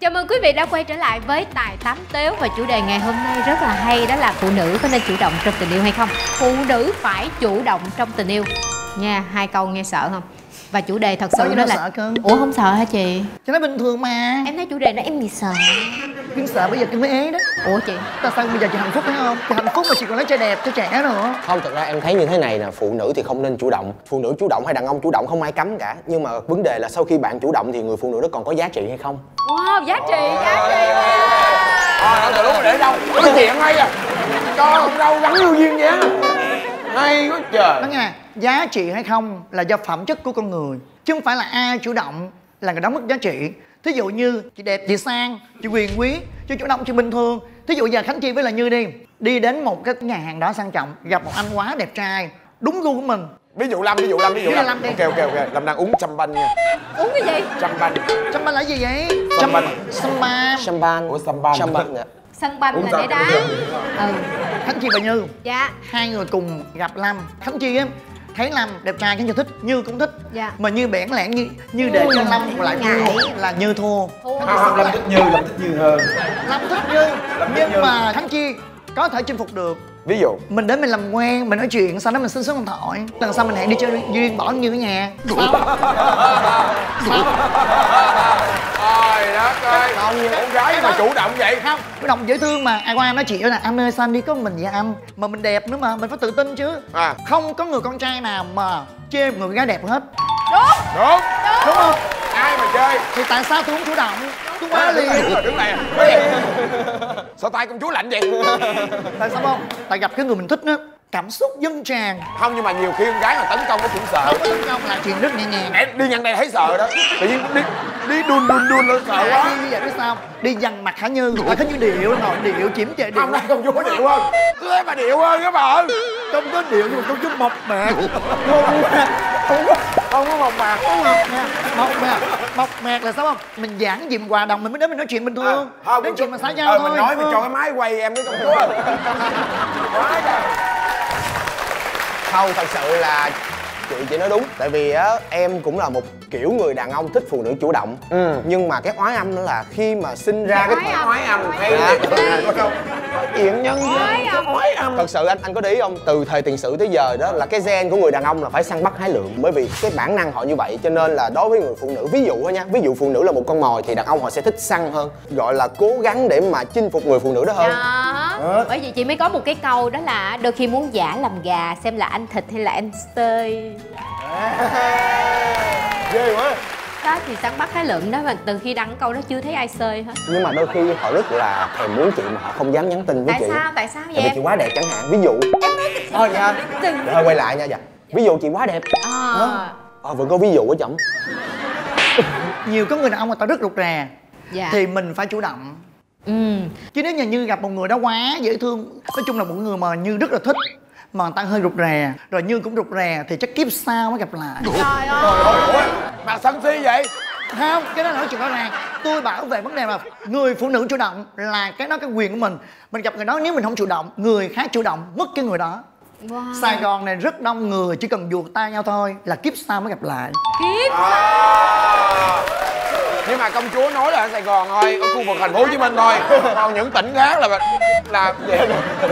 Chào mừng quý vị đã quay trở lại với Tài Tám Tếu. Và chủ đề ngày hôm nay rất là hay, đó là phụ nữ có nên chủ động trong tình yêu hay không. Phụ nữ phải chủ động trong tình yêu nha. Hai câu nghe sợ không? Và chủ đề thật sự đó là sợ cơ. Ủa không sợ hả chị? Cho nó bình thường mà. Em thấy chủ đề đó em bị sợ. Chứ sợ bây giờ chị mới ế đó. Ủa chị? Tại sao bây giờ chị hạnh phúc phải không? Chị hạnh phúc mà chị còn lấy trai đẹp cho trẻ nữa. Không, thật ra em thấy như thế này nè, phụ nữ thì không nên chủ động. Phụ nữ chủ động hay đàn ông chủ động không ai cấm cả. Nhưng mà vấn đề là sau khi bạn chủ động thì người phụ nữ đó còn có giá trị hay không? Wow, giá trị quá. Thôi từ lúc để đâu nói chuyện hay à, cho không đâu gắn lưu duyên vậy á, hay quá trời. Đó nha, giá trị hay không là do phẩm chất của con người, chứ không phải là ai chủ động là người đó mất giá trị. Thí dụ như chị đẹp, chị sang, chị quyền quý, chị chủ động, chị bình thường. Thí dụ giờ Khánh Chi với là Như đi đến một cái nhà hàng đó sang trọng, gặp một anh quá đẹp trai đúng gu của mình. Ví dụ Lâm. Lâm đi. Ok, Lâm đang uống champagne nha. Uống cái gì? Champagne Champagne là gì vậy? Champagne. Champagne. Ủa champagne. Champagne. Sân banh là để đá. Khánh Chi và Như. Dạ. Hai người cùng gặp Lâm. Khánh Chi á thấy Lâm đẹp trai, Khánh Chi thích, Như cũng thích. Dạ. Mà Như bẽn lẽn như để cho Lâm lại thua là Như thua. Không, Lâm thích Như hơn. Lâm thích Như, nhưng mà Khánh Chi có thể chinh phục được. Ví dụ Mình đến mình làm quen, mình nói chuyện, sau đó mình xin số điện thoại. Lần sau mình hẹn đi chơi duyên bỏ Như ở nhà. trời đất ơi, con gái mà chủ động vậy. Không, chủ động dễ thương mà. Ai qua em nói chuyện là anh ơi sao anh đi có mình vậy anh. Mà mình đẹp nữa mà, mình phải tự tin chứ. Không có người con trai nào mà chê một người gái đẹp hết. Đúng không? Ai mà chơi Thì tại sao tôi không chủ động? Tôi quá liền. Đứng lại. Sao tay công chúa lạnh vậy? Tại sao không? Tại gặp cái người mình thích á, cảm xúc dâng tràn. Không, nhưng mà nhiều khi con gái mà tấn công nó cũng sợ. Không có tấn công là chuyện rất nhẹ nhàng. Em đi nhăn đây thấy sợ đó. Tự nhiên đi đun lên sợ quá. Như vậy biết sao? Đi dằn mặt Khả Như, Khả Như điệu ngồi điệu chiếm chệ điệu. Không, đây công chúa điệu hơn. Cứ thế mà điệu hơn các bạn. Không có điệu nhưng mà công chúa mộc mạc. Không có mộc mạc. Mộc mạc là sao không? Mình giảng dịm hòa đồng mình mới đến mình nói chuyện bình thường. Nói chuyện mà xã giao thôi. Mình nói mình cho cái máy quay em với công chúa. Quá trời. Không, thật sự là chị nói đúng. Tại vì á em cũng là một kiểu người đàn ông thích phụ nữ chủ động. Nhưng mà cái oái âm đó là khi mà sinh ra cái Oái âm thấy chuyện nhân dân oái âm. Thật sự anh có để ý không, từ thời tiền sử tới giờ đó là cái gen của người đàn ông là phải săn bắt hái lượm, bởi vì cái bản năng họ như vậy. Cho nên là đối với người phụ nữ, ví dụ thôi nha, ví dụ phụ nữ là một con mồi thì đàn ông họ sẽ thích săn hơn, gọi là cố gắng để mà chinh phục người phụ nữ đó hơn. Bởi vì chị mới có một cái câu đó là đôi khi muốn giả làm gà xem là anh thịt hay là anh tơi. Ghê quá. Đó thì săn bắt hái lượm đó, mà từ khi đăng câu đó chưa thấy ai xơi hết. Nhưng mà đôi khi họ rất là thèm muốn chị mà họ không dám nhắn tin với chị. Tại sao vậy? Tại vì chị quá đẹp chẳng hạn, ví dụ. Thôi nha, thôi quay lại nha. Dạ. Ví dụ chị quá đẹp. Vẫn có ví dụ ở chồng. Nhiều có người đàn ông người ta rất rụt rè. Dạ. Thì mình phải chủ động. Chứ nếu Như gặp một người đó quá dễ thương, nói chung là một người mà Như rất là thích mà người ta hơi rụt rè, rồi Như cũng rụt rè thì chắc kiếp sau mới gặp lại. Trời ơi. Mà sân si vậy? Không, cái đó là nói chuyện rõ ràng. Tôi bảo vệ vấn đề là người phụ nữ chủ động là cái đó cái quyền của mình. Mình gặp người đó, nếu mình không chủ động, người khác chủ động mất cái người đó. Sài Gòn này rất đông người chỉ cần vuột tay nhau thôi là kiếp sau mới gặp lại. Kiếp Nhưng mà công chúa nói là ở Sài Gòn thôi, ở khu vực thành phố Hồ Chí Minh thôi. Còn những tỉnh khác là vậy.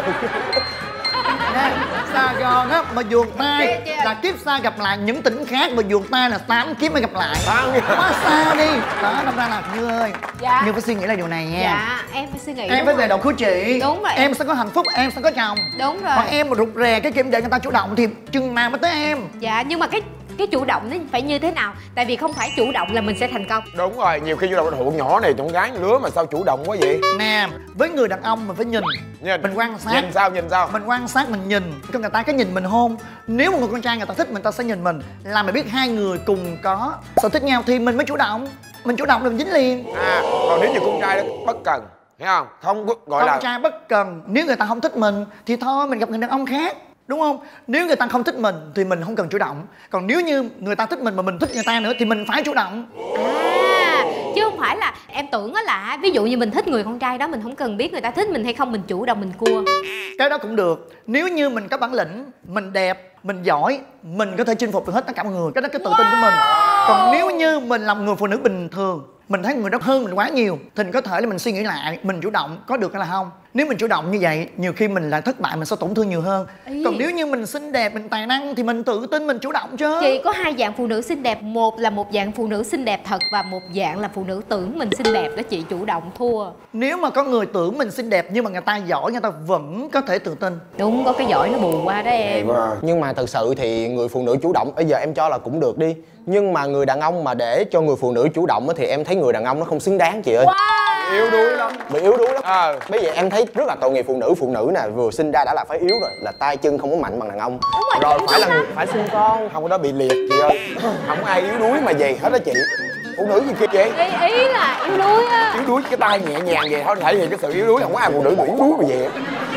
Sài Gòn á mà vuột tay là kiếp sau gặp lại, những tỉnh khác mà vuột tay là 8 kiếp mới gặp lại. Quá xa đi. Đó, đâm ra là Như ơi, Dạ. Như phải suy nghĩ là điều này nha. Dạ, em phải suy nghĩ. Em phải về đầu của chị. Đúng rồi. Em sẽ có hạnh phúc, em sẽ có chồng. Đúng rồi. Còn em mà rụt rè cái kim để người ta chủ động thì chừng nào mới tới em. Dạ, nhưng mà cái chủ động nó phải như thế nào? Tại vì không phải chủ động là mình sẽ thành công. Đúng rồi, nhiều khi chủ động thụ nhỏ này con gái lứa mà sao chủ động quá vậy? Nè, với người đàn ông mình phải nhìn. Mình quan sát. Nhìn sao? Mình quan sát, mình nhìn cho người ta cái nhìn mình hôn. Nếu một người con trai người ta thích mình ta sẽ nhìn mình, làm mình biết hai người cùng có sở thích nhau thì mình mới chủ động. Mình chủ động là mình dính liền. Còn nếu như con trai đó bất cần, hiểu không? Không gọi là con trai bất cần, nếu người ta không thích mình thì thôi mình gặp người đàn ông khác. Đúng không? Nếu người ta không thích mình thì mình không cần chủ động. Còn nếu như người ta thích mình mà mình thích người ta nữa thì mình phải chủ động. Chứ không phải là em tưởng á là ví dụ như mình thích người con trai đó, mình không cần biết người ta thích mình hay không, mình chủ động mình cua. Cái đó cũng được. Nếu như mình có bản lĩnh, mình đẹp, mình giỏi, mình có thể chinh phục được hết tất cả mọi người. Cái đó cái tự tin của mình. Còn nếu như mình là một người phụ nữ bình thường, mình thấy người đó hơn mình quá nhiều thì có thể là mình suy nghĩ lại, mình chủ động có được hay là không. Nếu mình chủ động như vậy, nhiều khi mình lại thất bại, mình sẽ tổn thương nhiều hơn. Còn nếu như mình xinh đẹp, mình tài năng thì mình tự tin, mình chủ động chứ. Chị có hai dạng phụ nữ xinh đẹp, một là một dạng phụ nữ xinh đẹp thật và một dạng là phụ nữ tưởng mình xinh đẹp đó chị, chủ động thua. Nếu mà có người tưởng mình xinh đẹp nhưng mà người ta giỏi, người ta vẫn có thể tự tin. Đúng, có cái giỏi nó bù qua đó em. Nhưng mà thật sự thì người phụ nữ chủ động bây giờ em cho là cũng được đi, nhưng mà người đàn ông mà để cho người phụ nữ chủ động thì em thấy người đàn ông nó không xứng đáng chị ơi. Yếu đuối lắm, bị yếu đuối lắm. Bây giờ em thấy rất là tội nghiệp phụ nữ nè, vừa sinh ra đã là phải yếu rồi, là tay chân không có mạnh bằng đàn ông, rồi phải là người phải sinh con, không có đó bị liệt chị ơi. Không có ai yếu đuối mà vậy hết đó chị. Phụ nữ gì kia vậy? Ý là yếu đuối á. Yếu đuối cái tay nhẹ nhàng vậy thôi thể hiện cái sự yếu đuối, không có ai phụ nữ bị yếu đuối mà vậy.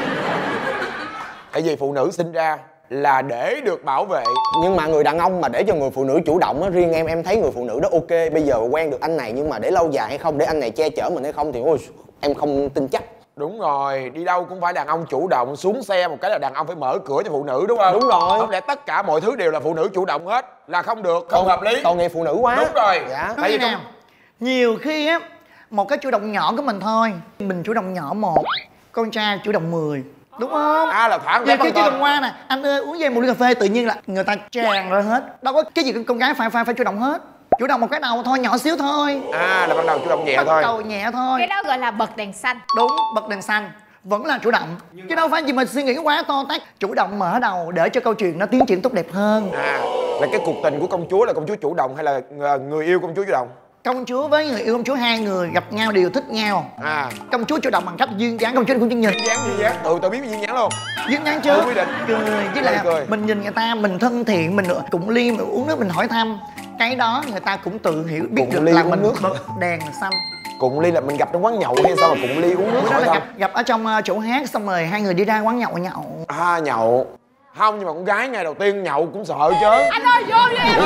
Tại vì phụ nữ sinh ra là để được bảo vệ. Nhưng mà người đàn ông mà để cho người phụ nữ chủ động á, riêng em thấy người phụ nữ đó ok. Bây giờ quen được anh này nhưng mà để lâu dài hay không, để anh này che chở mình hay không thì ôi, em không tin chắc. Đúng rồi, đi đâu cũng phải đàn ông chủ động, xuống xe một cái là đàn ông phải mở cửa cho phụ nữ, đúng không? Đúng rồi. Không lẽ tất cả mọi thứ đều là phụ nữ chủ động hết là không được, không hợp lý. Tội nghiệp phụ nữ quá. Đúng rồi. Dạ. Tại vì nào nhiều khi á, một cái chủ động nhỏ của mình thôi, mình chủ động nhỏ 1, con trai chủ động 10, đúng không? Là thoáng Nhiều khi chỉ cần qua nè, anh ơi uống với em một ly cà phê, tự nhiên là người ta tràn ra hết. Đâu có cái gì con gái phải chủ động hết. Chủ động một cái đầu thôi, nhỏ xíu thôi. Là bắt đầu chủ động nhẹ thôi. Bắt đầu nhẹ thôi. Cái đó gọi là bật đèn xanh. Đúng, bật đèn xanh vẫn là chủ động, chứ đâu phải gì mà suy nghĩ quá to tát. Chủ động mở đầu để cho câu chuyện nó tiến triển tốt đẹp hơn. Là cái cuộc tình của công chúa là công chúa chủ động hay là người yêu công chúa chủ động? Công chúa với người yêu công chúa hai người gặp nhau đều thích nhau. Công chúa chủ động bằng cách duyên dáng, công chúa cũng chân nhìn. Duyên dáng, tôi biết duyên dáng luôn. Duyên dáng chứ. Quyết định. Cười, với lại cười. mình nhìn người ta, mình thân thiện, mình cụng ly, mình uống nước, mình hỏi thăm. Cái đó người ta cũng tự hiểu, biết Cụng được ly là uống mình nước. bật đèn xanh. Cụng ly là mình gặp trong quán nhậu hay sao mà cụng ly uống nước? Đó là gặp ở trong chỗ hát, xong rồi hai người đi ra quán nhậu. Nhậu. Không, nhưng mà con gái ngày đầu tiên nhậu cũng sợ chứ. Anh ơi vô với em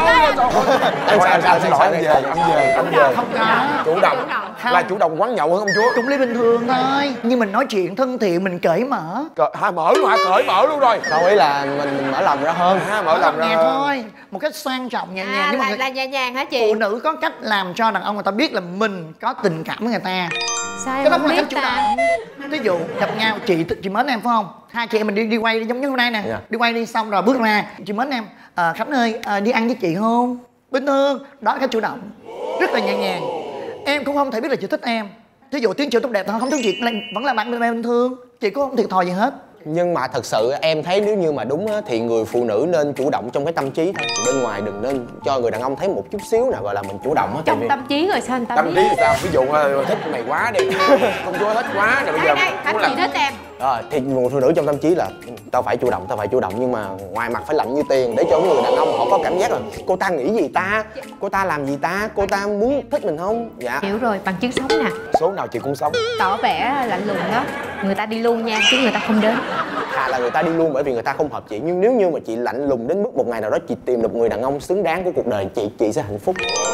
Em xin lỗi, em về. Không có. Chủ động. Là chủ động quán nhậu hơn công chúa. Cụng ly bình thường thôi, nhưng mình nói chuyện thân thiện, mình cởi mở. Mở luôn hả? Cởi mở luôn rồi. Đâu ý là mình mở lòng ra hơn. Mở lòng ra nhẹ thôi, một cách sang trọng nhẹ nhàng. Nhưng mà là nhẹ nhàng hả chị? Phụ nữ có cách làm cho đàn ông người ta biết là mình có tình cảm với người ta. Sao Cái đó không là biết cách chủ ta? động. Ví dụ gặp nhau, chị mến em phải không? Hai chị em mình đi quay giống như hôm nay nè. Đi quay đi xong rồi bước ra, chị mến em, Khánh ơi đi ăn với chị không? Bình thường, đó là cách chủ động. Rất là nhẹ nhàng. Em cũng không thể biết là chị thích em. Thí dụ tiến triển tốt đẹp thôi, không tiến triển vẫn là bạn bình thường. Chị cũng không thiệt thòi gì hết. Nhưng mà thật sự em thấy nếu như mà đúng á, thì người phụ nữ nên chủ động trong cái tâm trí thôi. Bên ngoài đừng nên cho người đàn ông thấy một chút xíu nào gọi là mình chủ động á. Trong tâm trí rồi sao anh ta Tâm biết? trí thì sao? Ví dụ thích mày quá đi. Công chúa thích quá rồi bây giờ Đây, Khánh chị thích em. Thì người phụ nữ trong tâm trí là tao phải chủ động, nhưng mà ngoài mặt phải lạnh như tiền, để cho người đàn ông họ có cảm giác là cô ta nghĩ gì ta, cô ta làm gì ta, cô ta muốn thích mình không. Dạ Hiểu rồi, bằng chứng sống nè. số nào chị cũng sống. Tỏ vẻ lạnh lùng đó, người ta đi luôn nha chứ người ta không đến. Thà là người ta đi luôn bởi vì người ta không hợp chị, nhưng nếu như mà chị lạnh lùng đến mức một ngày nào đó chị tìm được người đàn ông xứng đáng của cuộc đời chị sẽ hạnh phúc.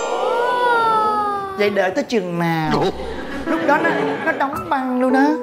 Vậy đợi tới chừng nào? Lúc đó nó đóng băng luôn đó.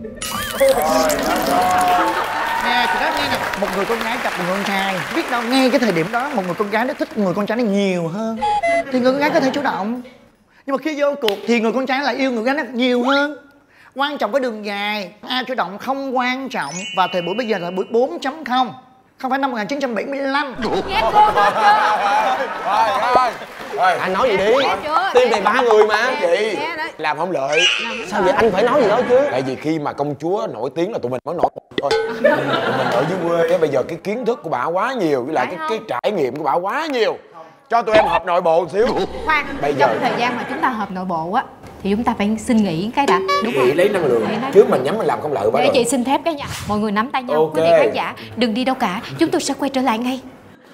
Nè chị nói nghe nè, một người con gái gặp một người con trai, biết đâu ngay cái thời điểm đó một người con gái nó thích người con trai nó nhiều hơn thì người con gái có thể chủ động, nhưng mà khi vô cuộc thì người con trai lại yêu người con gái nó nhiều hơn. Quan trọng cái đường dài, ai chủ động không quan trọng. Và thời buổi bây giờ là buổi 4.0, không phải năm 1975. Nghe cô hết chưa? Anh nói gì đi, chưa? tim này 3 người mà. Chị làm không lợi. Sao vậy anh phải nói gì đó chứ? Tại vì khi mà công chúa nổi tiếng là tụi mình mới nổi thôi. Tụi mình ở dưới quê á, bây giờ cái kiến thức của bà quá nhiều, với lại cái trải nghiệm của bà quá nhiều. Cho tụi em học nội bộ một xíu. Khoan, bây giờ trong thời gian mà chúng ta họp nội bộ á thì chúng ta phải xin nghỉ cái đã, đúng không? Nghĩ lấy năng lượng chứ mình nhắm mình làm không lợi quá Để rồi. chị xin phép cái nha. Mọi người nắm tay nhau. Ok. Quý vị khán giả đừng đi đâu cả, chúng tôi sẽ quay trở lại ngay.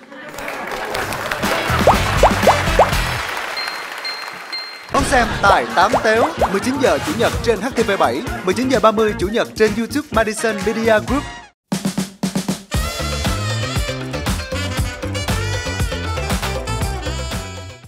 Đón xem Tài 8 Téo 19 giờ Chủ nhật trên HTV7, 19 giờ 30 Chủ nhật trên YouTube Madison Media Group.